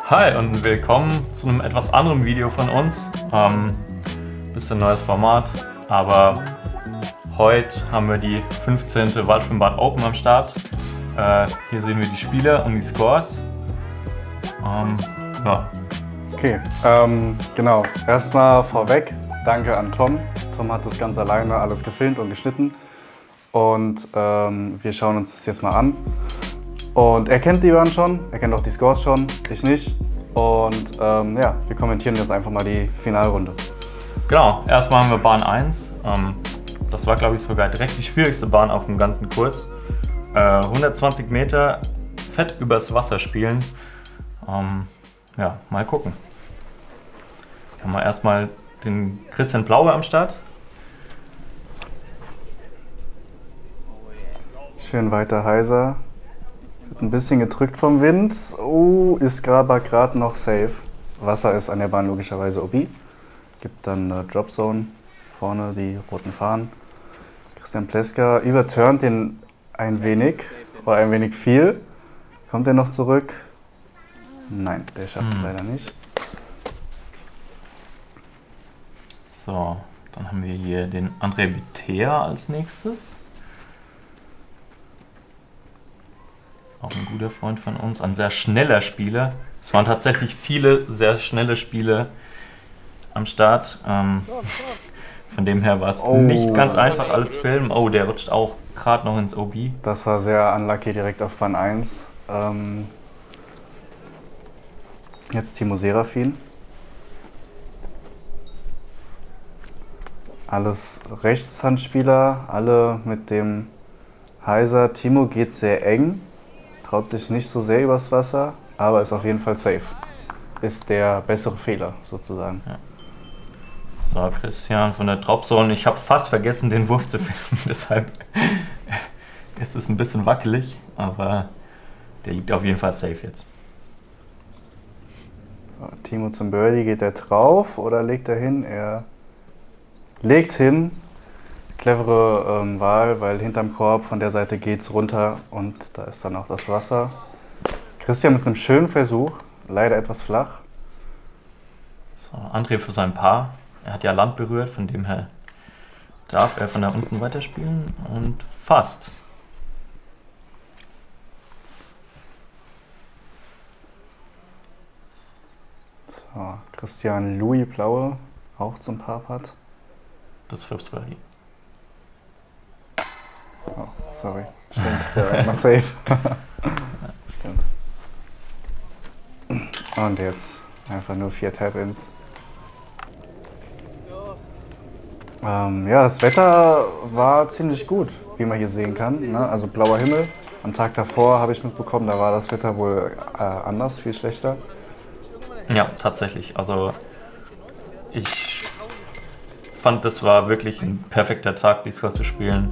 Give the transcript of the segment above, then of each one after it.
Hi und willkommen zu einem etwas anderen Video von uns. Bisschen neues Format, aber heute haben wir die 15. Waldschwimmbad Open am Start. Hier sehen wir die Spiele und die Scores. Ja. Okay, genau. Erstmal vorweg, danke an Tom. Tom hat das ganz alleine alles gefilmt und geschnitten. Und wir schauen uns das jetzt mal an. Und er kennt die Bahn schon, er kennt auch die Scores schon, ich nicht. Und ja, wir kommentieren jetzt einfach mal die Finalrunde. Genau, erstmal haben wir Bahn 1. Das war, glaube ich, sogar direkt die schwierigste Bahn auf dem ganzen Kurs. 120 Meter fett übers Wasser spielen. Ja, mal gucken. Haben wir erstmal den Christian Blaue am Start. Schön weiter heiser. Wird ein bisschen gedrückt vom Wind. Oh, ist gerade noch safe. Wasser ist an der Bahn logischerweise OB. Gibt dann eine Dropzone. Vorne die roten Fahnen. Christian Pleska überturnt den ein wenig. Oder ein wenig viel. Kommt er noch zurück? Nein, der schafft es leider nicht. So, dann haben wir hier den André Bitea als nächstes. Auch ein guter Freund von uns, ein sehr schneller Spieler. Es waren tatsächlich viele sehr schnelle Spiele am Start. Von dem her war es nicht ganz einfach alles zu filmen. Oh, der rutscht auch gerade noch ins OB. Das war sehr unlucky direkt auf Bahn 1. Jetzt Timo Serafin. Alles Rechtshandspieler, alle mit dem Heiser. Timo geht sehr eng, traut sich nicht so sehr übers Wasser, aber ist auf jeden Fall safe. Ist der bessere Fehler sozusagen. Ja. So, Christian von der Dropzone. Ich habe fast vergessen, den Wurf zu filmen, deshalb ist es ein bisschen wackelig, aber der liegt auf jeden Fall safe jetzt. So, Timo zum Birdie, geht er drauf oder legt er hin? Er legt hin. Clevere Wahl, weil hinterm Korb von der Seite geht's runter und da ist dann auch das Wasser. Christian mit einem schönen Versuch, leider etwas flach. So, André für sein Paar. Er hat ja Land berührt, von dem her darf er von da unten weiterspielen und fast. So, Christian Louis Blaue, auch zum Par-Putt. Das First Birdie. Oh, sorry. Stimmt, der war noch safe. Stimmt. Und jetzt einfach nur 4 Tap-Ins. Ja, das Wetter war ziemlich gut, wie man hier sehen kann. Ne? Also blauer Himmel. Am Tag davor habe ich mitbekommen, da war das Wetter wohl anders, viel schlechter. Ja, tatsächlich. Also ich fand, das war wirklich ein perfekter Tag, die Score zu spielen.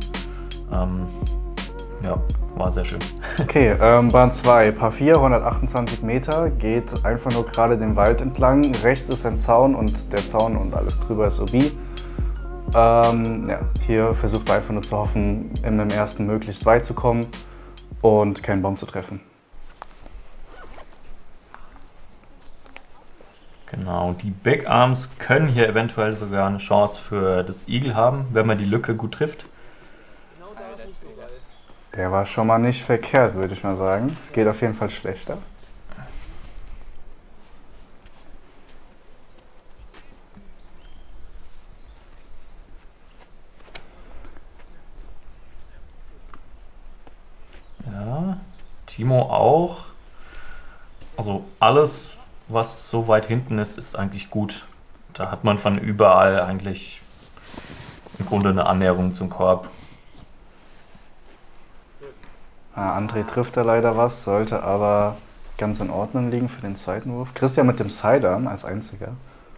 Ja, war sehr schön. Okay, Bahn 2, Par 4, 128 Meter, geht einfach nur gerade den Wald entlang. Rechts ist ein Zaun und der Zaun und alles drüber ist OB. Ja, hier versucht man einfach nur zu hoffen, im ersten möglichst weit zu kommen und keinen Baum zu treffen. Genau, die Big Arms können hier eventuell sogar eine Chance für das Eagle haben, wenn man die Lücke gut trifft. Der war schon mal nicht verkehrt, würde ich mal sagen. Es geht auf jeden Fall schlechter. Ja, Timo auch. Also alles, was so weit hinten ist, ist eigentlich gut. Da hat man von überall eigentlich im Grunde eine Annäherung zum Korb. André trifft da leider was, sollte aber ganz in Ordnung liegen für den zweiten Wurf. Christian mit dem Sidearm als einziger.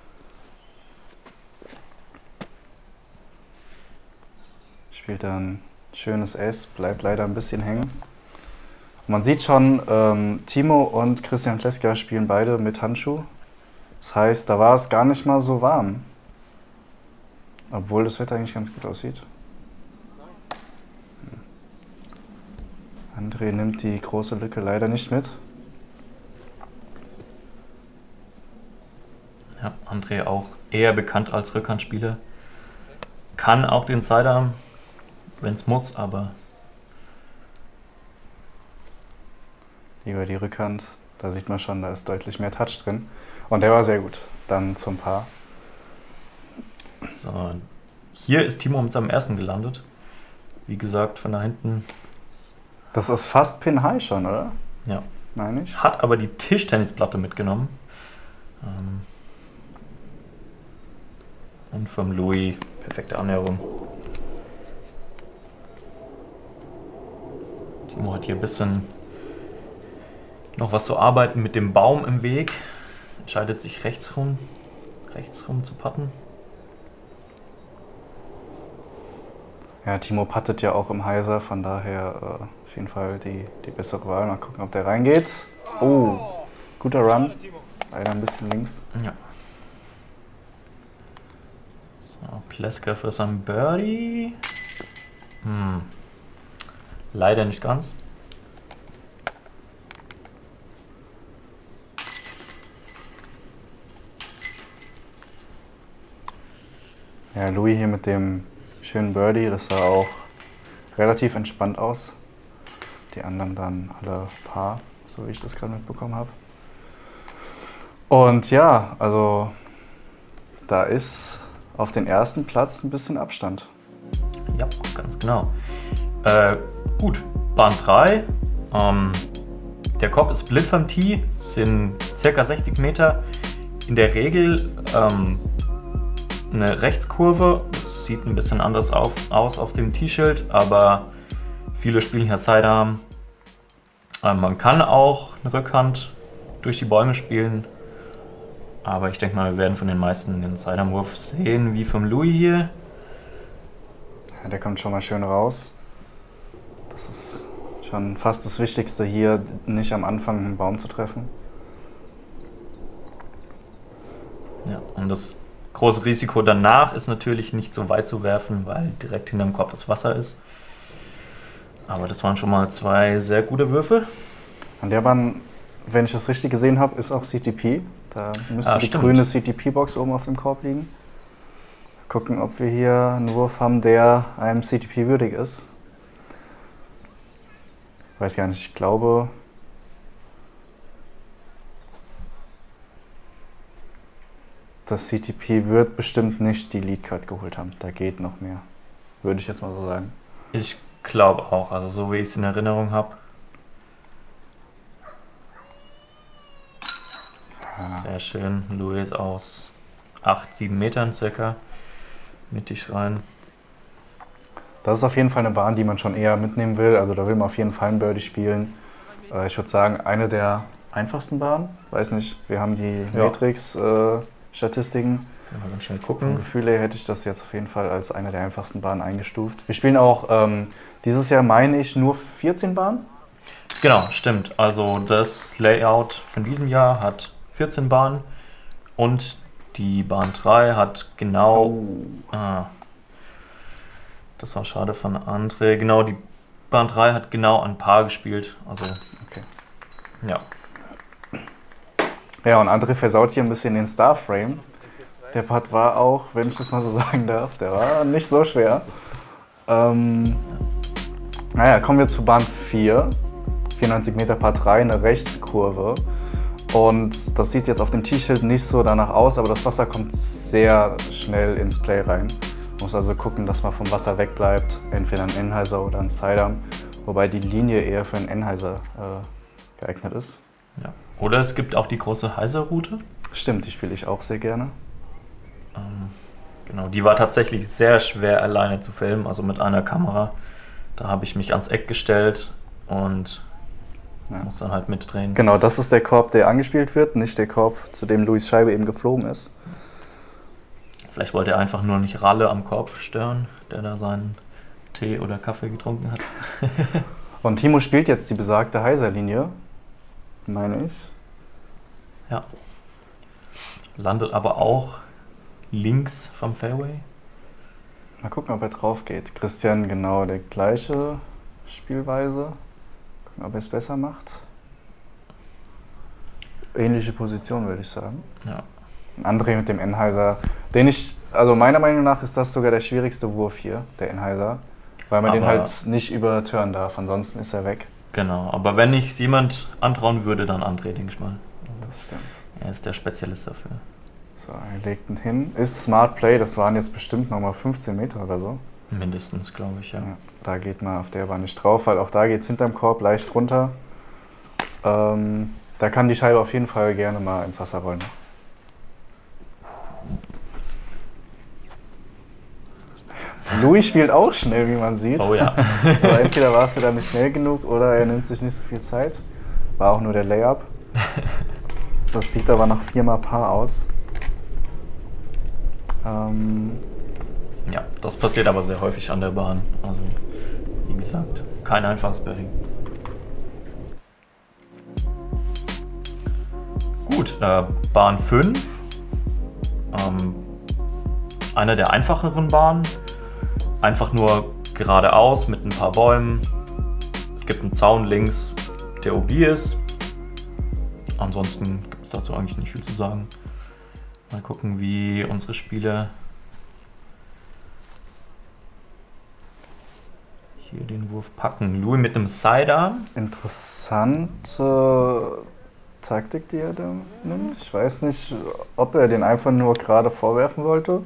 Spielt dann schönes S, bleibt leider ein bisschen hängen. Man sieht schon, Timo und Christian Pleska spielen beide mit Handschuh. Das heißt, da war es gar nicht mal so warm. Obwohl das Wetter eigentlich ganz gut aussieht. André nimmt die große Lücke leider nicht mit. Ja, André auch eher bekannt als Rückhandspieler. Kann auch den Sidearm, wenn es muss, aber Lieber die Rückhand. Da sieht man schon, da ist deutlich mehr Touch drin. Und der war sehr gut. Dann zum Paar. so. Hier ist Timo mit seinem ersten gelandet. Wie gesagt, von da hinten. Das ist fast Pin High schon, oder? Ja. Meine ich. Hat aber die Tischtennisplatte mitgenommen. Und vom Louis perfekte Annäherung. Timo hat hier ein bisschen noch was zu arbeiten mit dem Baum im Weg. Entscheidet sich rechts rum zu putten. Ja, Timo puttet ja auch im Heiser, von daher auf jeden Fall die bessere Wahl. Mal gucken, ob der reingeht. Oh, guter Run. Leider ein bisschen links. Ja. So, Pleska für sein Birdie. Leider nicht ganz. Ja, Louis hier mit dem schönen Birdie, das sah auch relativ entspannt aus. Die anderen dann alle Paar, so wie ich das gerade mitbekommen habe. Und ja, also da ist auf den ersten Platz ein bisschen Abstand. Ja, ganz genau. Gut, Bahn 3. Der Korb ist split vom Tee, sind ca. 60 Meter. In der Regel eine Rechtskurve. Das sieht ein bisschen anders aus auf dem T-Shirt, aber viele spielen hier Sidearm. Man kann auch eine Rückhand durch die Bäume spielen, aber ich denke mal, wir werden von den meisten den Sidearm-Wurf sehen, wie vom Louis hier. Ja, der kommt schon mal schön raus. Das ist schon fast das Wichtigste hier, nicht am Anfang einen Baum zu treffen. Ja, und das große Risiko danach ist natürlich nicht so weit zu werfen, weil direkt hinterm Korb das Wasser ist. Aber das waren schon mal zwei sehr gute Würfe. An der Bahn, wenn ich das richtig gesehen habe, ist auch CTP. Da müsste die grüne CTP-Box oben auf dem Korb liegen. Gucken, ob wir hier einen Wurf haben, der einem CTP würdig ist. Weiß gar nicht, ich glaube, das CTP wird bestimmt nicht die Lead Card geholt haben. Da geht noch mehr. Würde ich jetzt mal so sagen. Ich glaube auch, also so wie ich es in Erinnerung habe. Ja. Sehr schön. Louis aus 8-7 Metern circa. Mittig rein. Das ist auf jeden Fall eine Bahn, die man schon eher mitnehmen will. Also da will man auf jeden Fall ein Birdie spielen. Ich würde sagen, eine der einfachsten Bahnen. Weiß nicht, wir haben die Matrix-Statistiken. Mal ganz schnell Vom gucken. Gefühl her hätte ich das jetzt auf jeden Fall als eine der einfachsten Bahnen eingestuft. Wir spielen auch dieses Jahr, meine ich, nur 14 Bahnen. Genau, stimmt. Also das Layout von diesem Jahr hat 14 Bahnen und die Bahn 3 hat genau... das war schade von André. Genau, die Bahn 3 hat genau ein Paar gespielt. Also, Okay. ja. Ja, und André versaut hier ein bisschen den Starframe. Der Putt war auch, wenn ich das mal so sagen darf, der war nicht so schwer. Naja, kommen wir zu Bahn 4. 94 Meter Par 3, eine Rechtskurve. Und das sieht jetzt auf dem T-Shirt nicht so danach aus, aber das Wasser kommt sehr schnell ins Play rein. Man muss also gucken, dass man vom Wasser wegbleibt, entweder ein Enheiser oder ein Sidearm, wobei die Linie eher für einen Enheiser geeignet ist. Ja. Oder es gibt auch die große Heiser-Route. Stimmt, die spiele ich auch sehr gerne. Genau, die war tatsächlich sehr schwer alleine zu filmen, also mit einer Kamera. Da habe ich mich ans Eck gestellt und muss dann halt mitdrehen. Genau, das ist der Korb, der angespielt wird, nicht der Korb, zu dem Louis Scheibe eben geflogen ist. Vielleicht wollte er einfach nur nicht Ralle am Korb stören, der da seinen Tee oder Kaffee getrunken hat. Und Timo spielt jetzt die besagte Heiser-Linie, meine ich. Ja. Landet aber auch links vom Fairway. Mal gucken, ob er drauf geht. Christian, genau der gleiche Spielweise. Gucken, ob er es besser macht. Ähnliche Position, würde ich sagen. Ja. André mit dem Enheiser, also meiner Meinung nach ist das sogar der schwierigste Wurf hier, der Enheiser, weil man den halt nicht überturnen darf, ansonsten ist er weg. Genau, aber wenn ich es jemand antrauen würde, dann André, denke ich mal. Das stimmt. Er ist der Spezialist dafür. So, er legt ihn hin. Ist Smart Play, das waren jetzt bestimmt nochmal 15 Meter oder so. Mindestens, glaube ich, ja. Da geht man auf der Bahn nicht drauf, weil auch da geht es hinterm Korb leicht runter. Da kann die Scheibe auf jeden Fall gerne mal ins Wasser rollen. Louis spielt auch schnell, wie man sieht. Oh ja. Aber entweder warst du da nicht schnell genug oder er nimmt sich nicht so viel Zeit. War auch nur der Layup. Das sieht aber nach 4 mal Paar aus. Ja, das passiert aber sehr häufig an der Bahn. Also, wie gesagt, kein einfaches Bearing. Gut, Bahn 5. Eine der einfacheren Bahnen. Einfach nur geradeaus mit ein paar Bäumen. Es gibt einen Zaun links, der OB ist. Ansonsten gibt es dazu eigentlich nicht viel zu sagen. Mal gucken, wie unsere Spieler hier den Wurf packen. Louis mit einem Sidearm. Interessante Taktik, die er da nimmt. Ich weiß nicht, ob er den einfach nur gerade vorwerfen wollte.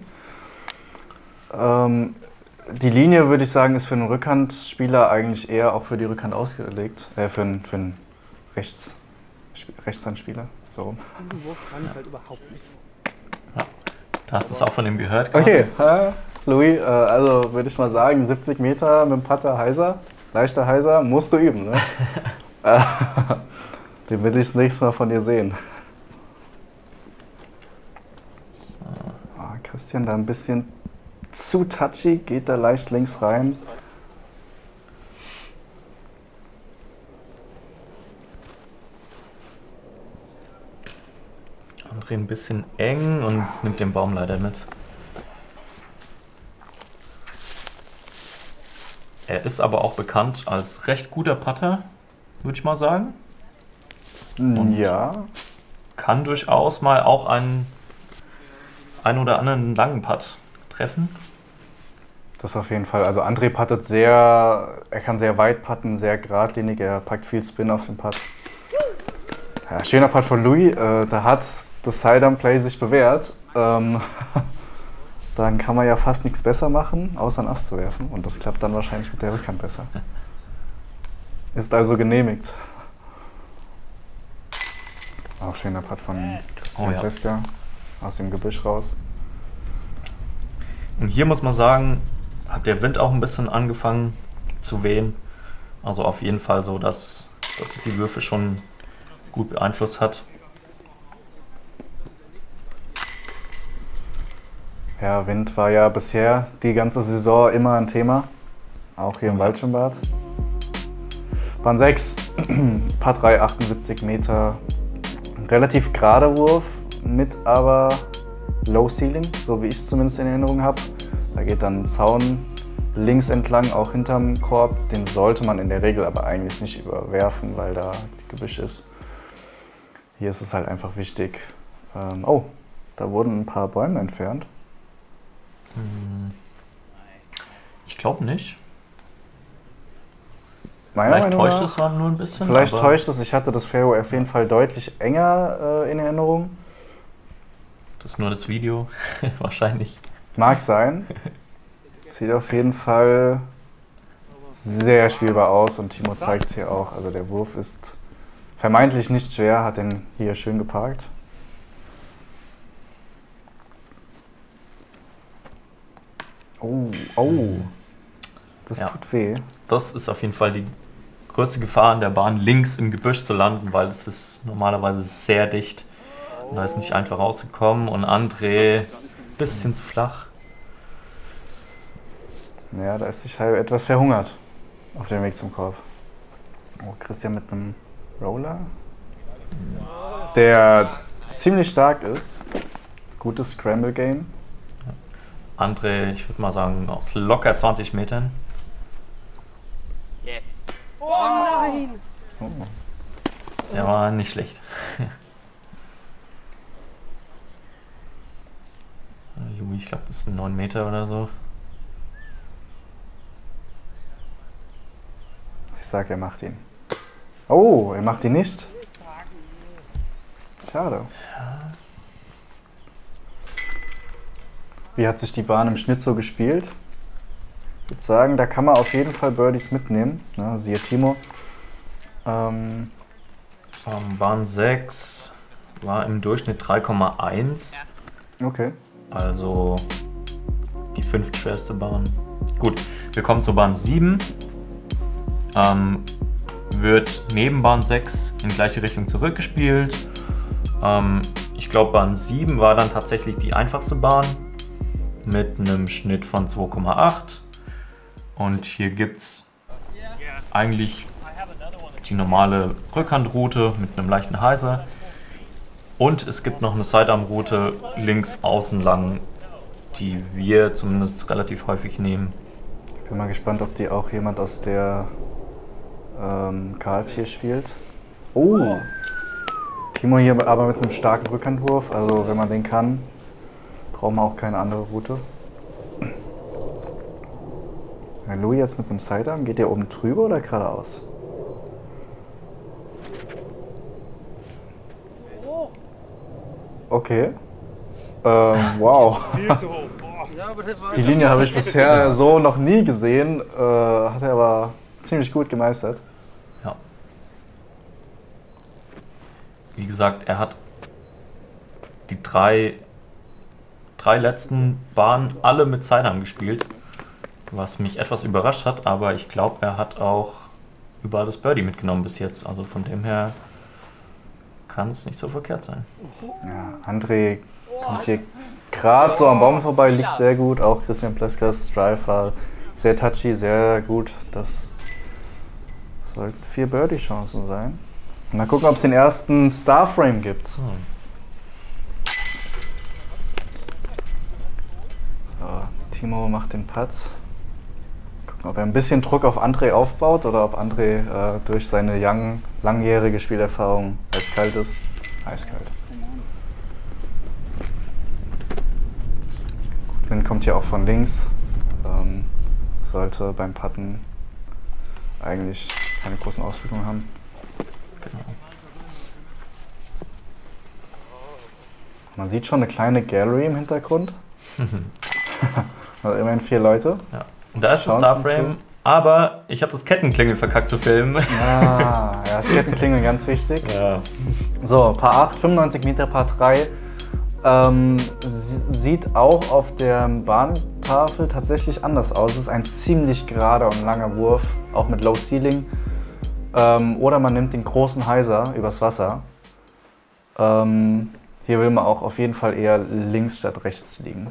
Die Linie, würde ich sagen, ist für einen Rückhandspieler eigentlich eher auch für die Rückhand ausgelegt. Für einen Rechtshandspieler. So rum. Den Wurf kann ich halt überhaupt nicht. Ja, da hast du es auch von ihm gehört. Okay, Louis, also würde ich mal sagen, 70 Meter mit dem Putter heiser, leichter heiser, musst du üben. Ne? Den will ich das nächste Mal von dir sehen. Christian da ein bisschen zu touchy, geht da leicht links rein. André ein bisschen eng und nimmt den Baum leider mit. Er ist aber auch bekannt als recht guter Putter, würde ich mal sagen. Und ja. Kann durchaus mal auch einen oder anderen langen Putt treffen. Das auf jeden Fall. Also André puttet er kann sehr weit putten, sehr geradlinig, er packt viel Spin auf den Putt. Ja, schöner Putt von Louis, da hat das Sidearm-Play sich bewährt. Dann kann man ja fast nichts besser machen, außer einen Ass zu werfen. Und das klappt dann wahrscheinlich mit der Rückhand besser. Ist also genehmigt. Auch schöner Putt von Christian Pleska aus dem Gebüsch raus. Und hier muss man sagen, hat der Wind auch ein bisschen angefangen zu wehen. Also auf jeden Fall so, dass es die Würfe schon gut beeinflusst hat. Ja, Wind war ja bisher die ganze Saison immer ein Thema. Auch hier im Waldschirmbad. Bahn 6, Par 3, 78 Meter. Relativ gerader Wurf mit aber Low Ceiling, so wie ich es zumindest in Erinnerung habe. Da geht dann ein Zaun links entlang, auch hinterm Korb. Den sollte man in der Regel aber eigentlich nicht überwerfen, weil da die Gebüsch ist. Hier ist es halt einfach wichtig. Oh, da wurden ein paar Bäume entfernt. Ich glaube nicht. Vielleicht täuscht es nur ein bisschen. Vielleicht täuscht es. Ich hatte das Fairway auf jeden Fall deutlich enger in Erinnerung. Das ist nur das Video, wahrscheinlich. Mag sein. Sieht auf jeden Fall sehr spielbar aus und Timo zeigt es hier auch. Also der Wurf ist vermeintlich nicht schwer, hat den hier schön geparkt. Oh, das tut weh. Das ist auf jeden Fall die größte Gefahr an der Bahn, links im Gebüsch zu landen, weil es ist normalerweise sehr dicht. Und da ist nicht einfach rausgekommen und André ein bisschen zu flach. Ja, da ist die Scheibe etwas verhungert auf dem Weg zum Korb. Oh, Christian mit einem Roller, der ziemlich stark ist. Gutes Scramble-Game. André, ich würde mal sagen, aus locker 20 Metern. Yes. Oh nein! Oh. Der war nicht schlecht. Ich glaube, das sind 9 Meter oder so. Ich sag, er macht ihn. Oh, er macht ihn nicht. Schade. Wie hat sich die Bahn im Schnitt so gespielt? Ich würde sagen, da kann man auf jeden Fall Birdies mitnehmen. Ne, siehe Timo. Bahn 6 war im Durchschnitt 3,1. Okay. Also die 5. schwerste Bahn. Gut, wir kommen zur Bahn 7. Wird neben Bahn 6 in gleiche Richtung zurückgespielt. Ich glaube, Bahn 7 war dann tatsächlich die einfachste Bahn mit einem Schnitt von 2,8. Und hier gibt es eigentlich die normale Rückhandroute mit einem leichten Heiser. Und es gibt noch eine Sidearm-Route links außen lang, die wir zumindest relativ häufig nehmen. Ich bin mal gespannt, ob die auch jemand aus der Kart hier spielt. Oh! Timo hier aber mit einem starken Rückhandwurf, also wenn man den kann, braucht man auch keine andere Route. Louis jetzt mit einem Sidearm, geht der oben drüber oder geradeaus? Okay. Wow. Viel zu hoch. Boah. Die Linie habe ich bisher so noch nie gesehen, hat er aber ziemlich gut gemeistert. Ja. Wie gesagt, er hat die drei letzten Bahnen alle mit Sidearm gespielt, was mich etwas überrascht hat, aber ich glaube, er hat auch überall das Birdie mitgenommen bis jetzt. Also von dem her kann es nicht so verkehrt sein. Ja, André kommt hier gerade so am Baum vorbei, liegt sehr gut. Auch Christian Pleskers Drive war sehr touchy, sehr gut. Das sollten 4 Birdie-Chancen sein. Mal gucken, ob es den ersten Starframe gibt. So, Timo macht den Putt. Gucken, ob er ein bisschen Druck auf André aufbaut oder ob André durch seine langjährige Spielerfahrung eiskalt ist. Eiskalt. Wind kommt hier auch von links. Sollte beim Putten eigentlich keine großen Auswirkungen haben. Genau. Man sieht schon eine kleine Gallery im Hintergrund. Also immerhin 4 Leute. Ja. Und da ist das Schauen Starframe, aber ich habe das Kettenklingel verkackt zu filmen. Ah, ja, das Kettenklingeln ganz wichtig. Ja. So, Par 8, 95 Meter, Par 3. Sieht auch auf der Bahntafel tatsächlich anders aus. Es ist ein ziemlich gerader und langer Wurf, auch mit Low Ceiling. Oder man nimmt den großen Heiser übers Wasser. Hier will man auch auf jeden Fall eher links statt rechts liegen.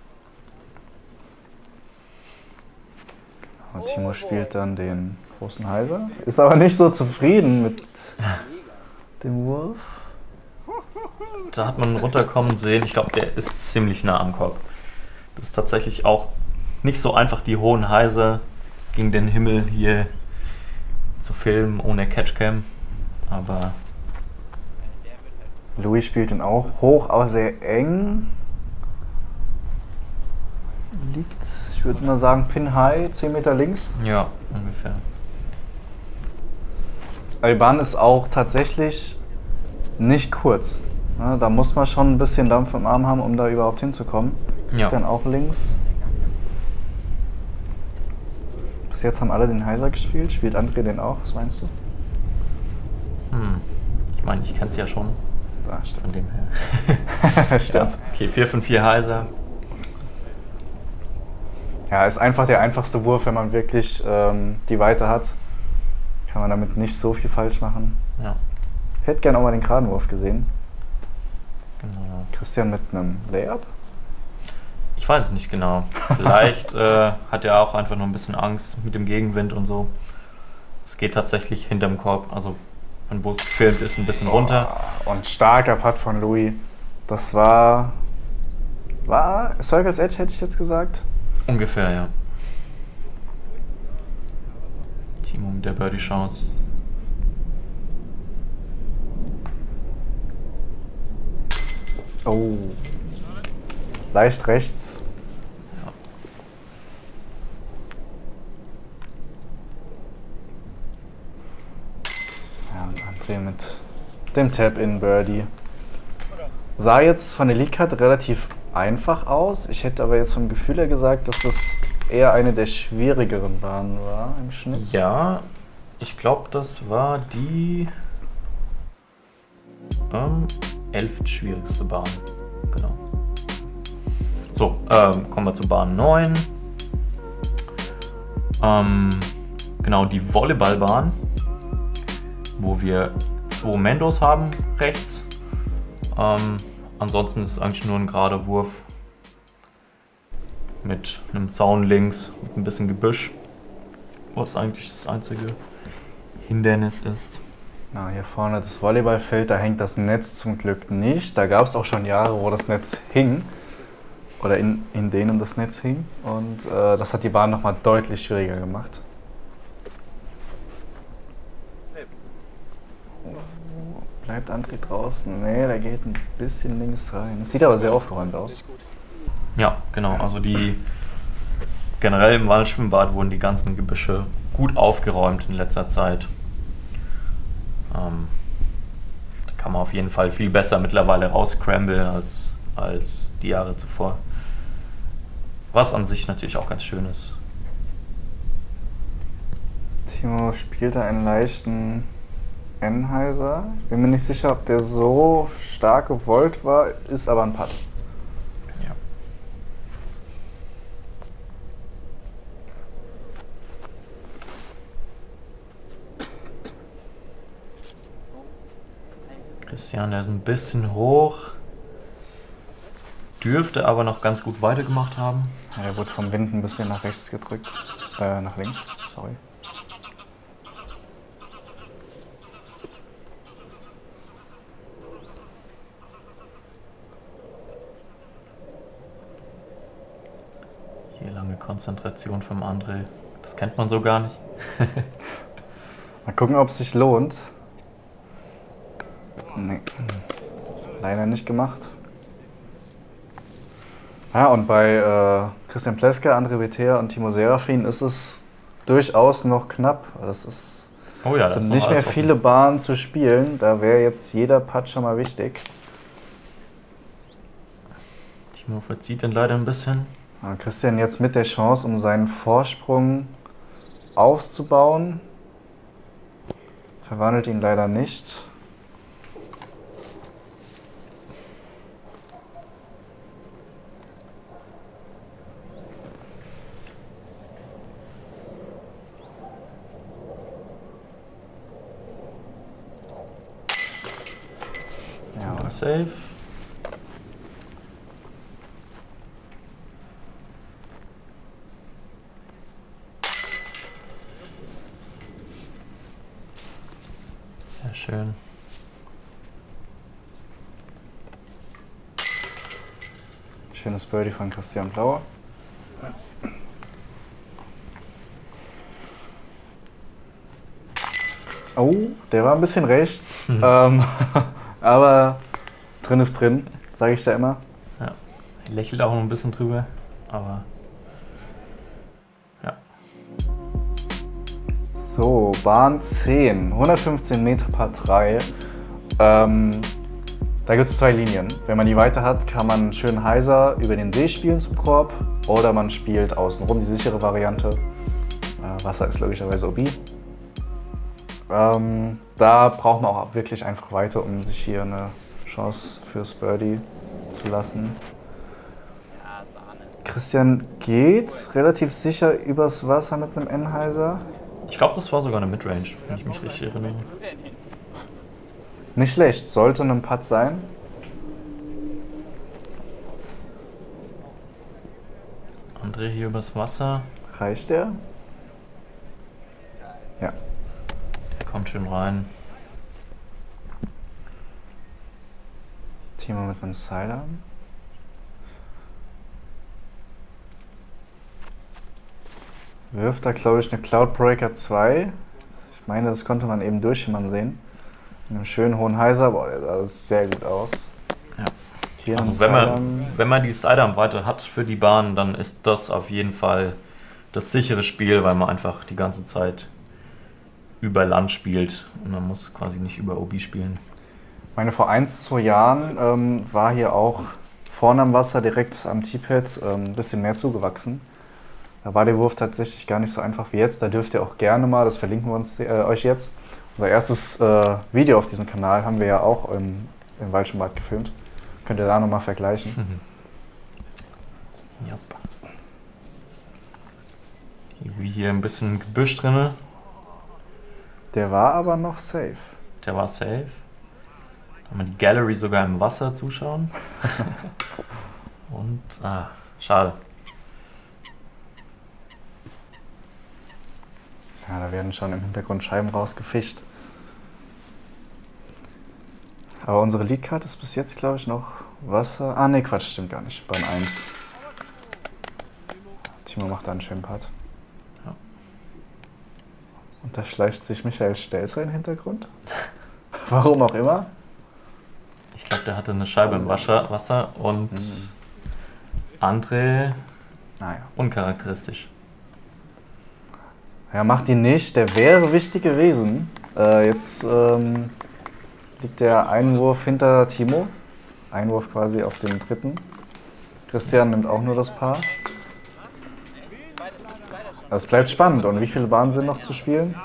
Und Timo spielt dann den großen Heiser. Ist aber nicht so zufrieden mit dem Wurf. Da hat man runterkommen sehen, ich glaube, der ist ziemlich nah am Korb. Das ist tatsächlich auch nicht so einfach, die hohen Heiser gegen den Himmel hier zu filmen ohne Catchcam. Aber Louis spielt den auch hoch, aber sehr eng. Liegt, ich würde mal sagen, Pin High, 10 Meter links. ja, ungefähr. Aber die Bahn ist auch tatsächlich nicht kurz. Ja, da muss man schon ein bisschen Dampf im Arm haben, um da überhaupt hinzukommen. Christian Ja. auch links. Bis jetzt haben alle den Heiser gespielt. Spielt André den auch? Was meinst du? Ich meine, ich kenne es ja schon, Da, von stimmt. dem her. Stimmt. Ja. Okay, 4 von 4 Heiser. Ja, ist einfach der einfachste Wurf, wenn man wirklich die Weite hat. Kann man damit nicht so viel falsch machen. Ja, Ich hätte gerne auch mal den geraden Wurf gesehen. genau. Christian mit einem Layup? Ich weiß es nicht genau. Vielleicht hat er auch einfach noch ein bisschen Angst mit dem Gegenwind und so. Es geht tatsächlich hinterm Korb, also mein Bus gefilmt ist ein bisschen runter. Und starker Putt von Louis. Das war Circle's Edge, hätte ich jetzt gesagt. Ungefähr, ja. Timo mit der Birdie-Chance. Oh. Leicht rechts. André mit dem Tap-In-Birdie. Sah jetzt von der Leadcard relativ einfach aus. Ich hätte aber jetzt vom Gefühl her gesagt, dass das eher eine der schwierigeren Bahnen war im Schnitt. Ja, ich glaube, das war die 11. schwierigste Bahn. Genau. So, kommen wir zu Bahn 9. Genau, die Volleyballbahn, wo wir 2 Mendos haben rechts. Ansonsten ist es eigentlich nur ein gerader Wurf mit einem Zaun links, mit ein bisschen Gebüsch, was eigentlich das einzige Hindernis ist. Na, hier vorne das Volleyballfeld, da hängt das Netz zum Glück nicht. Da gab es auch schon Jahre, wo das Netz hing. Oder in denen das Netz hing. Und das hat die Bahn nochmal deutlich schwieriger gemacht. Bleibt André draußen? Nee, der geht ein bisschen links rein. Das sieht aber sehr aufgeräumt aus. Ja, genau. Also generell im Waldschwimmbad wurden die ganzen Gebüsche gut aufgeräumt in letzter Zeit. Da kann man auf jeden Fall viel besser mittlerweile rausscramblen als die Jahre zuvor. Was an sich natürlich auch ganz schön ist. Timo spielt da einen leichten Enheiser. Ich bin mir nicht sicher, ob der so stark gewollt war, ist aber ein Putt. Ja. Christian, der ist ein bisschen hoch. Dürfte aber noch ganz gut weitergemacht haben. Ja, der wurde vom Wind ein bisschen nach rechts gedrückt. Nach links, sorry. Hier lange Konzentration vom André. Das kennt man so gar nicht. Mal gucken, ob es sich lohnt. Nee, leider nicht gemacht. Ja, und bei Christian Pleska, André Beter und Timo Serafin ist es durchaus noch knapp. Das sind nicht mehr viele Bahnen zu spielen. Da wäre jetzt jeder Putt schon mal wichtig. Timo verzieht den leider ein bisschen. Ja, Christian jetzt mit der Chance, um seinen Vorsprung aufzubauen. Verwandelt ihn leider nicht. Ja, safe. Sehr schön. Schönes Birdie von Christian Blauer. Oh, der war ein bisschen rechts. Aber drin ist drin, sage ich da immer. Ja, lächelt auch noch ein bisschen drüber, aber ja. So, Bahn 10, 115 Meter Par 3. Da gibt es 2 Linien. Wenn man die weiter hat, kann man schön heiser über den See spielen zum Korb oder man spielt außenrum, die sichere Variante. Wasser ist logischerweise OB. Da braucht man auch wirklich einfach weiter, um sich hier eine Chance fürs Birdie zu lassen. Christian geht relativ sicher übers Wasser mit einem Enheiser. Ich glaube, das war sogar eine Midrange, wenn ich mich richtig erinnere. Nicht schlecht, sollte ein Putt sein. André hier übers Wasser. Reicht der? Ja. Der kommt schön rein. Timo mit einem Sidearm. Wirft da, glaube ich, eine Cloudbreaker 2. Ich meine, das konnte man eben durchschimmern sehen. Mit einem schönen hohen Heiser. Boah, der sah sehr gut aus. Ja. Hier Also wenn man die Sidearm weiter hat für die Bahn, dann ist das auf jeden Fall das sichere Spiel, weil man einfach die ganze Zeit über Land spielt und man muss quasi nicht über OB spielen. Ich meine, vor 2 Jahren war hier auch vorne am Wasser direkt am T-Pad ein bisschen mehr zugewachsen. Da war der Wurf tatsächlich gar nicht so einfach wie jetzt. Da dürft ihr auch gerne mal, das verlinken wir uns, euch jetzt. Unser erstes Video auf diesem Kanal haben wir ja auch im Waldschenbad gefilmt. Könnt ihr da nochmal vergleichen. Yep. Wie hier ein bisschen Gebüsch drin. Der war aber noch safe. Der war safe. Kann man die Gallery sogar im Wasser zuschauen. Und, schade. Ja, da werden schon im Hintergrund Scheiben rausgefischt. Aber unsere Leadcard ist bis jetzt, glaube ich, noch Wasser. Ah, ne, Quatsch, stimmt gar nicht. Bahn 1. Timo macht da einen schönen Putt. Ja. Und da schleicht sich Michael Stelzer in den Hintergrund. Warum auch immer. Ich glaube, der hatte eine Scheibe im Wasser und André uncharakteristisch. Ja, macht ihn nicht. Der wäre wichtig gewesen. Jetzt liegt der Einwurf hinter Timo. Einwurf quasi auf den dritten. Christian nimmt auch nur das Paar. Es bleibt spannend. Und wie viele Bahnen sind noch zu spielen?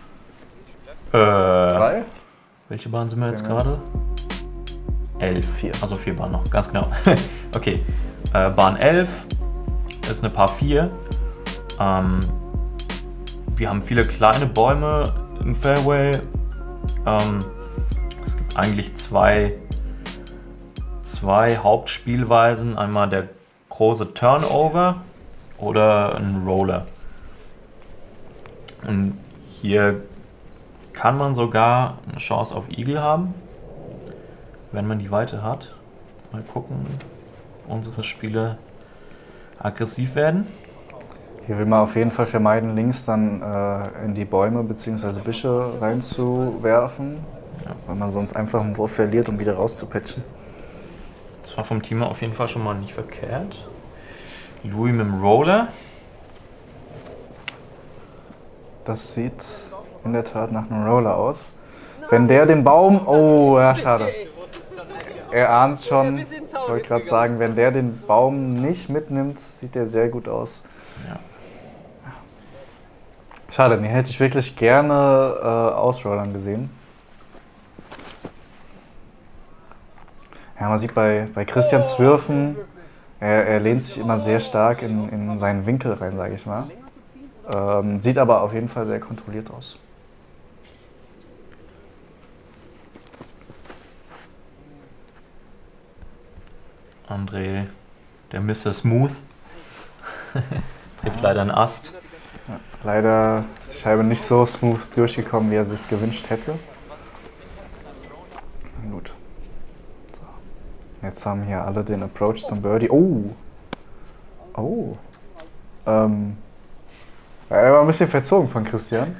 3? Welche Bahn sind wir jetzt gerade? 11. 4. Also 4 Bahnen noch, ganz genau. Okay, Bahn 11 ist eine Par 4. Wir haben viele kleine Bäume im Fairway. Es gibt eigentlich zwei Hauptspielweisen. Einmal der große Turnover oder ein Roller. Und hier kann man sogar eine Chance auf Eagle haben, wenn man die Weite hat. Mal gucken, unsere Spieler aggressiv werden. Hier will man auf jeden Fall vermeiden, links dann in die Bäume bzw. Büsche reinzuwerfen, weil man sonst einfach einen Wurf verliert, um wieder rauszupatchen. Das war vom Team auf jeden Fall schon mal nicht verkehrt. Louis mit dem Roller. Das sieht in der Tat nach einem Roller aus. Wenn der den Baum... Oh, ja, schade. Er ahnt es schon. Ich wollte gerade sagen, wenn der den Baum nicht mitnimmt, sieht der sehr gut aus. Ja. Schade, den hätte ich wirklich gerne ausrollern gesehen. Ja, man sieht bei Christians Würfen, er lehnt sich immer sehr stark in seinen Winkel rein, sage ich mal. Sieht aber auf jeden Fall sehr kontrolliert aus. André, der Mr. Smooth, trifft leider einen Ast. Ja, leider ist die Scheibe nicht so smooth durchgekommen, wie er sich gewünscht hätte. Gut. So. Jetzt haben hier alle den Approach zum Birdie. Oh! Oh! Er war ein bisschen verzogen von Christian.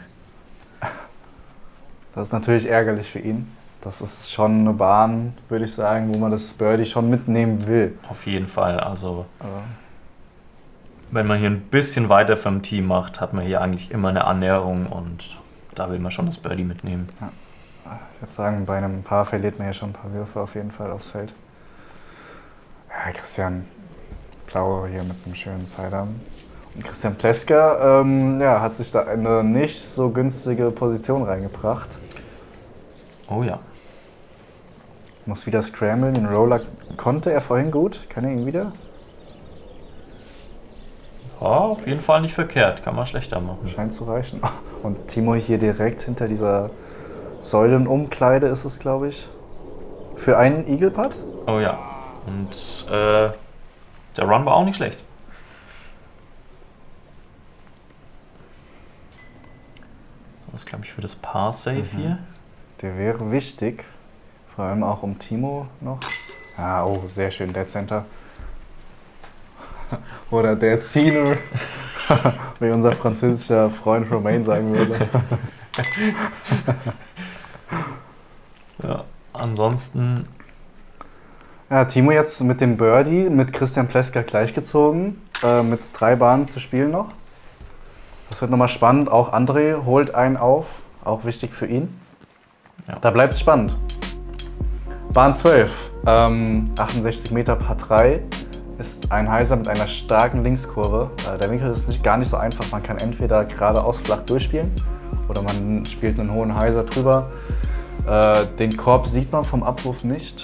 Das ist natürlich ärgerlich für ihn. Das ist schon eine Bahn, würde ich sagen, wo man das Birdie schon mitnehmen will. Auf jeden Fall. Also, wenn man hier ein bisschen weiter vom Team macht, hat man hier eigentlich immer eine Annäherung und da will man schon das Birdie mitnehmen. Ja. Ich würde sagen, bei einem Paar verliert man ja schon ein paar Würfe auf jeden Fall aufs Feld. Ja, Christian Blau hier mit einem schönen Sidearm. Und Christian Pleska hat sich da eine nicht so günstige Position reingebracht. Oh ja. Muss wieder scramblen. Den Roller konnte er vorhin gut. Kann er ihn wieder? Ja, auf jeden Fall nicht verkehrt. Kann man schlechter machen. Scheint zu reichen. Und Timo hier direkt hinter dieser Säulenumkleide ist es, glaube ich. Für einen Eagle-Putt? Oh ja. Und der Run war auch nicht schlecht. Das ist, glaube ich, für das Par-Safe hier. Der wäre wichtig. Vor allem auch um Timo noch. Ah, oh, sehr schön, Dead Center. Oder der Zieler, wie unser französischer Freund Romain sagen würde. Ja, ansonsten... Ja, Timo jetzt mit dem Birdie, mit Christian Pleska gleichgezogen. Mit 3 Bahnen zu spielen noch. Das wird nochmal spannend. Auch André holt einen auf. auch wichtig für ihn. Ja. Da bleibt es spannend. Bahn 12, 68 Meter Par 3, ist ein Heiser mit einer starken Linkskurve. Der Winkel ist gar nicht so einfach. Man kann entweder geradeaus flach durchspielen oder man spielt einen hohen Heiser drüber. Den Korb sieht man vom Abwurf nicht.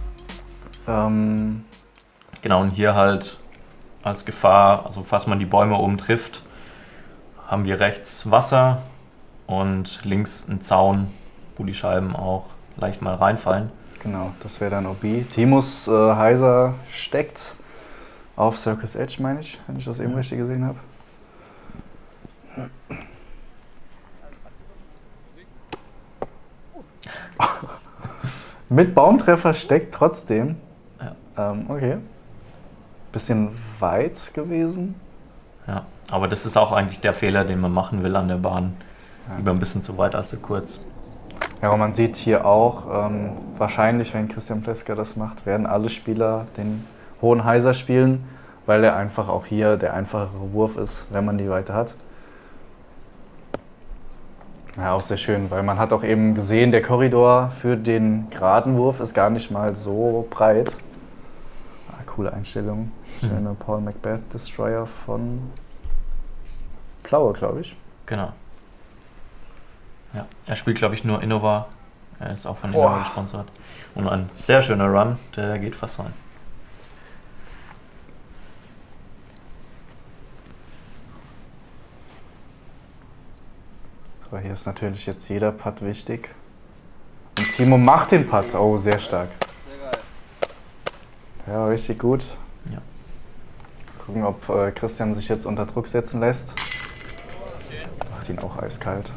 Nee. Genau, und hier halt als Gefahr, also falls man die Bäume oben trifft, haben wir rechts Wasser und links einen Zaun, wo die Scheiben auch leicht mal reinfallen. Genau, das wäre dann OB. Timus Heiser steckt auf Circle's Edge, meine ich, wenn ich das eben richtig gesehen habe. Mit Baumtreffer steckt trotzdem. Ja. Okay. Bisschen weit gewesen. Ja, aber das ist auch eigentlich der Fehler, den man machen will an der Bahn. Ja. Lieber ein bisschen zu weit als zu kurz. Ja, und man sieht hier auch, wahrscheinlich, wenn Christian Pleska das macht, werden alle Spieler den hohen Heiser spielen, weil er einfach auch hier der einfachere Wurf ist, wenn man die Weite hat. Ja, auch sehr schön, weil man hat auch eben gesehen, der Korridor für den geraden Wurf ist gar nicht mal so breit. Coole Einstellung. Schöne Paul Macbeth Destroyer von Plaue, glaube ich. Genau. Ja, er spielt, glaube ich, nur Innova. Er ist auch von Innova gesponsert. Und ein sehr schöner Run, der geht fast rein. So, hier ist natürlich jetzt jeder Putt wichtig. Und Timo macht den Putt. Oh, sehr stark. Ja, richtig gut. Ja. Gucken, ob Christian sich jetzt unter Druck setzen lässt. Macht ihn auch eiskalt.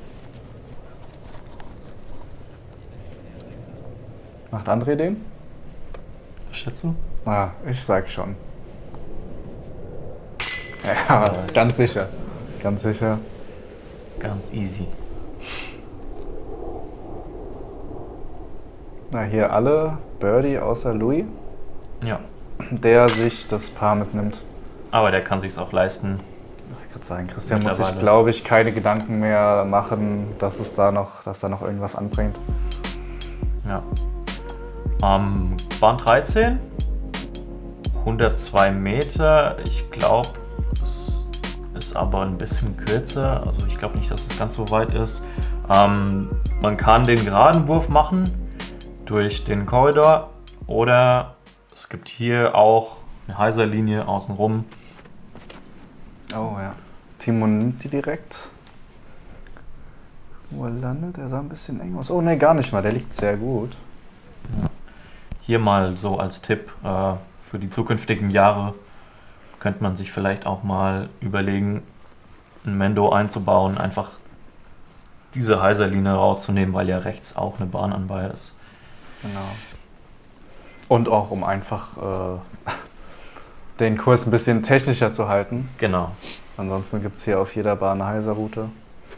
Macht André den? Was schätzt du? Ah, ich sag schon. Ja, ganz sicher. Ganz sicher. Ganz easy. Na, hier alle Birdie außer Louis, Ja, der sich das Paar mitnimmt. aber der kann sich's auch leisten. Ich kann sagen, Christian muss sich, Mittlerweile. glaube ich, keine Gedanken mehr machen, dass da noch irgendwas anbringt. Ja. Bahn 13, 102 Meter. Ich glaube, es ist aber ein bisschen kürzer. Also ich glaube nicht, dass es ganz so weit ist. Man kann den geraden Wurf machen durch den Korridor oder es gibt hier auch eine Heiserlinie außenrum. Oh ja. Timo nimmt die direkt. Wo er landet, der sah ein bisschen eng aus. Oh ne, gar nicht mal, der liegt sehr gut. Hier mal so als Tipp für die zukünftigen Jahre könnte man sich vielleicht auch mal überlegen, ein Mendo einzubauen, einfach diese Heiserlinie rauszunehmen, weil ja rechts auch eine Bahn anbei ist. Genau. Und auch um einfach den Kurs ein bisschen technischer zu halten. Genau. Ansonsten gibt es hier auf jeder Bahn eine Heiserroute.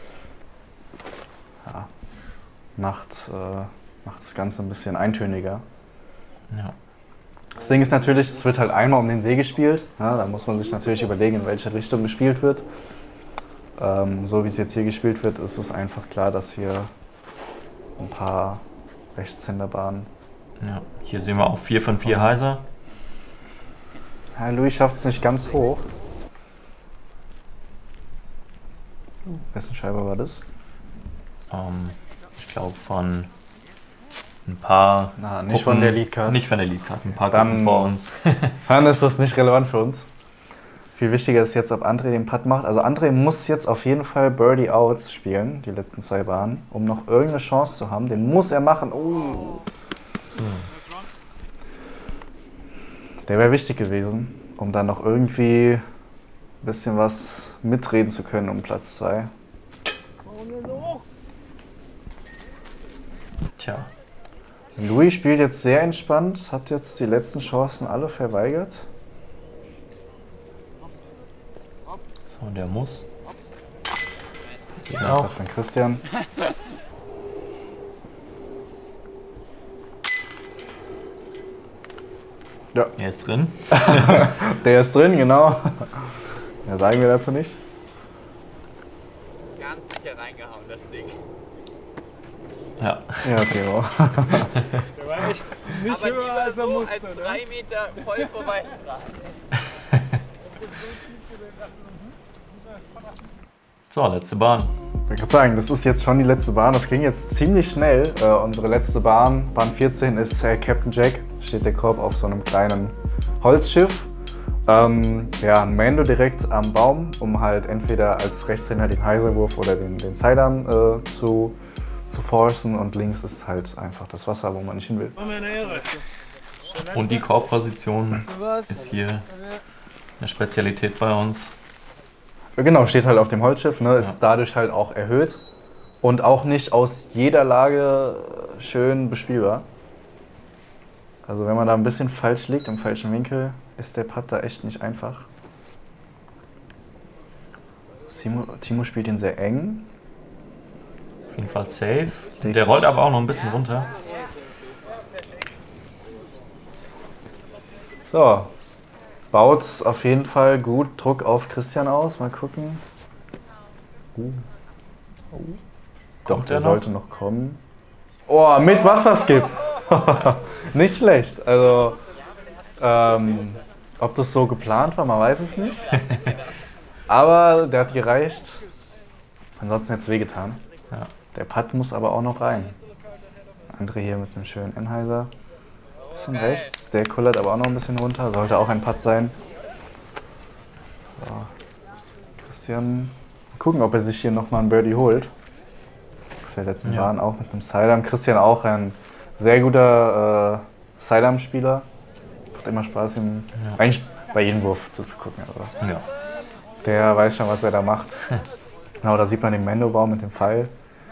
Ja, macht das Ganze ein bisschen eintöniger. Ja. Das Ding ist natürlich, es wird halt einmal um den See gespielt. Ja, da muss man sich natürlich überlegen, in welche Richtung gespielt wird. So wie es jetzt hier gespielt wird, ist es einfach klar, dass hier ein paar Rechtshänderbahnen. Ja. Hier sehen wir auch 4 von 4 Heiser. Ja, Louis schafft es nicht ganz hoch. Wessen Scheibe war das? Ich glaube von ein paar. Na, nicht Gruppen- von der Leadcard. Nicht von der Leadcard, ein paar Dann- Gruppen vor uns. Dann ist das nicht relevant für uns. Viel wichtiger ist jetzt, ob André den Putt macht. Also André muss jetzt auf jeden Fall Birdie Outs spielen, die letzten 2 Bahnen, um noch irgendeine Chance zu haben. Den muss er machen. Oh. Der wäre wichtig gewesen, um dann noch irgendwie ein bisschen was mitreden zu können um Platz 2. Tja, Louis spielt jetzt sehr entspannt, hat jetzt die letzten Chancen alle verweigert. so, der muss. Ja, von Christian. Ja, Er ist drin. der ist drin, genau. Ja, sagen wir dazu nicht. Ganz sicher reingehauen, das Ding. Ja. Ja, okay, wow. Der war echt nicht Aber höher, lieber als er so musste. als Ne? 3 Meter voll vorbei. So, letzte Bahn. Ich würde sagen, das ist jetzt schon die letzte Bahn. Das ging jetzt ziemlich schnell. Unsere letzte Bahn, Bahn 14, ist Captain Jack. Steht der Korb auf so einem kleinen Holzschiff. Ja, ein Mando direkt am Baum, um halt entweder als Rechtshänder den Heiserwurf oder den Sidearm zu forcen. Und links ist halt einfach das Wasser, wo man nicht hin will. War mir eine Ehre. Und die Korbposition Was? ist hier eine Spezialität bei uns. Genau, steht halt auf dem Holzschiff, ne, ist dadurch halt auch erhöht und auch nicht aus jeder Lage schön bespielbar. Also wenn man da ein bisschen falsch liegt, im falschen Winkel, ist der Putt da echt nicht einfach. Timo spielt ihn sehr eng. Auf jeden Fall safe. Legt Der rollt sich- aber auch noch ein bisschen runter. So, baut auf jeden Fall gut Druck auf Christian aus. Mal gucken. Doch, Kommt der der noch? sollte noch kommen. Oh, mit Wasserskip. Nicht schlecht. Also, ob das so geplant war, man weiß es nicht. Aber der hat gereicht. Ansonsten hätte es wehgetan. Ja. Der Putt muss aber auch noch rein. André hier mit einem schönen Enheiser. Bisschen rechts, der kullert aber auch noch ein bisschen runter. Sollte auch ein Putt sein. So. Christian, mal gucken, ob er sich hier nochmal ein Birdie holt. Auf der letzten Ja. Bahn auch mit einem Sidearm. Christian auch ein sehr guter Sidearm-Spieler. Macht immer Spaß, ihm eigentlich bei jedem Wurf zuzugucken. Aber Ja. der weiß schon, was er da macht. Genau, da sieht man den Mendo-Baum mit dem Pfeil.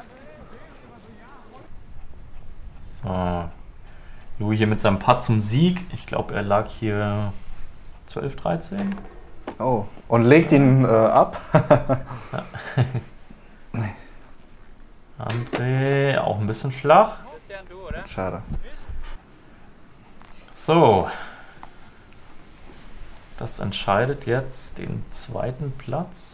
So. Louis hier mit seinem Putt zum Sieg. Ich glaube, er lag hier 12, 13. Oh, und legt ihn ab. André auch ein bisschen flach. Christian, du, oder? Schade. So. Das entscheidet jetzt den zweiten Platz.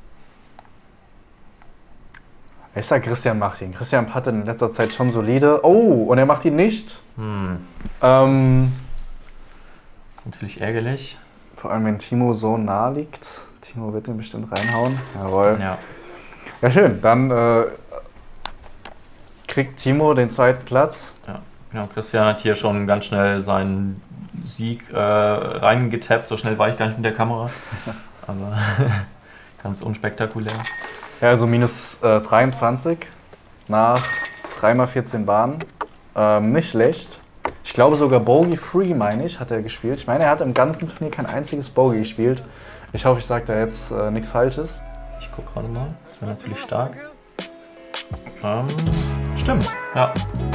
Ich sag, Christian macht ihn. Christian hatte in letzter Zeit schon solide. Oh, und er macht ihn nicht. Ist natürlich ärgerlich. Vor allem, wenn Timo so nah liegt. Timo wird ihn bestimmt reinhauen. Jawohl. Ja. Ja, schön. Dann kriegt Timo den zweiten Platz. Ja. Genau, Christian hat hier schon ganz schnell seinen Sieg reingetappt. So schnell war ich gar nicht mit der Kamera. Aber ganz unspektakulär. Ja, also minus 23 nach 3x14 Bahnen. Nicht schlecht. Ich glaube sogar Bogey-Free, meine ich, hat er gespielt. Ich meine, er hat im ganzen Turnier kein einziges Bogey gespielt. Ich hoffe, ich sage da jetzt nichts Falsches. Ich gucke gerade mal. Das wäre natürlich stark. Stimmt. Ja.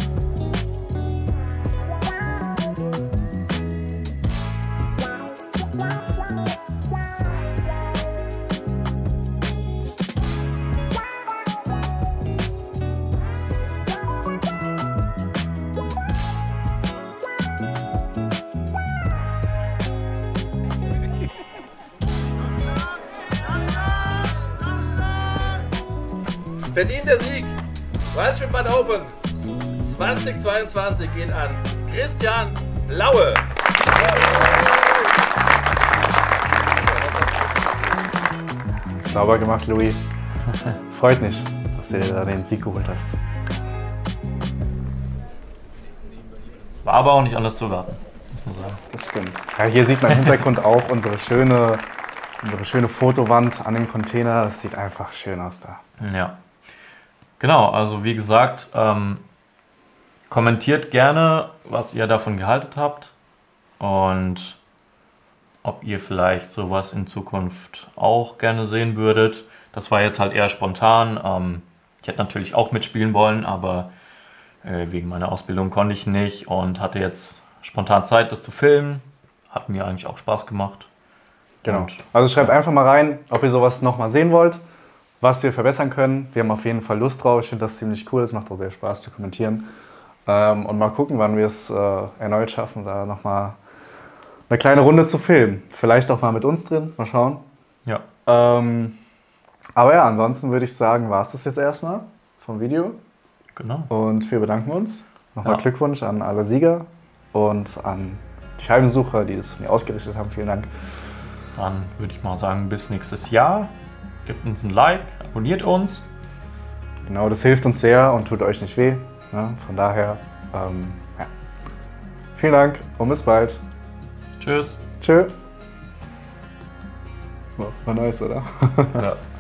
Verdienter Sieg. Wildschwimm Bad Open 2022 geht an Christian Blaue. Sauber gemacht, Louis. Freut mich, dass du dir da den Sieg geholt hast. War aber auch nicht anders zu erwarten, muss man sagen. Das stimmt. Ja, hier sieht man im Hintergrund auch unsere schöne Fotowand an dem Container. Das sieht einfach schön aus da. Ja. Genau, also wie gesagt, kommentiert gerne, was ihr davon gehalten habt und ob ihr vielleicht sowas in Zukunft auch gerne sehen würdet. Das war jetzt halt eher spontan. Ich hätte natürlich auch mitspielen wollen, aber wegen meiner Ausbildung konnte ich nicht und hatte jetzt spontan Zeit, das zu filmen. Hat mir eigentlich auch Spaß gemacht. Genau. Und, Also schreibt einfach mal rein, ob ihr sowas nochmal sehen wollt, was wir verbessern können. Wir haben auf jeden Fall Lust drauf. Ich finde das ziemlich cool. Es macht auch sehr Spaß zu kommentieren. Und mal gucken, wann wir es erneut schaffen, da nochmal eine kleine Runde zu filmen. Vielleicht auch mal mit uns drin. Mal schauen. ja. Aber ja, ansonsten würde ich sagen, war es das jetzt erstmal vom Video. Genau. Und wir bedanken uns. Nochmal Ja. Glückwunsch an alle Sieger und an die Scheibensucher, die das mir ausgerichtet haben. Vielen Dank. Dann würde ich mal sagen, bis nächstes Jahr. Gebt uns ein Like, abonniert uns. Genau, das hilft uns sehr und tut euch nicht weh. Ne? Von daher, ja. Vielen Dank und bis bald. Tschüss. Tschö. War nice, oder? Ja.